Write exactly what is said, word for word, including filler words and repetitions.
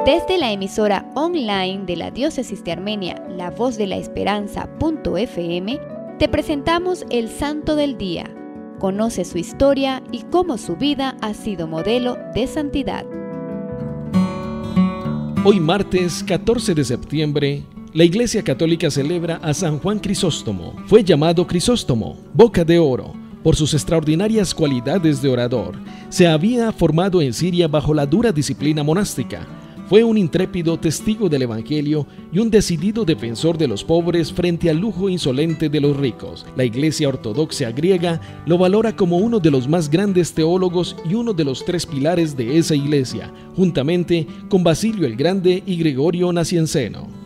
Desde la emisora online de la Diócesis de Armenia, la voz de la esperanza punto f m, te presentamos el Santo del Día. Conoce su historia y cómo su vida ha sido modelo de santidad. Hoy martes catorce de septiembre, la Iglesia Católica celebra a San Juan Crisóstomo. Fue llamado Crisóstomo, boca de oro, por sus extraordinarias cualidades de orador. Se había formado en Siria bajo la dura disciplina monástica. Fue un intrépido testigo del Evangelio y un decidido defensor de los pobres frente al lujo insolente de los ricos. La Iglesia Ortodoxa griega lo valora como uno de los más grandes teólogos y uno de los tres pilares de esa iglesia, juntamente con Basilio el Grande y Gregorio Nacianceno.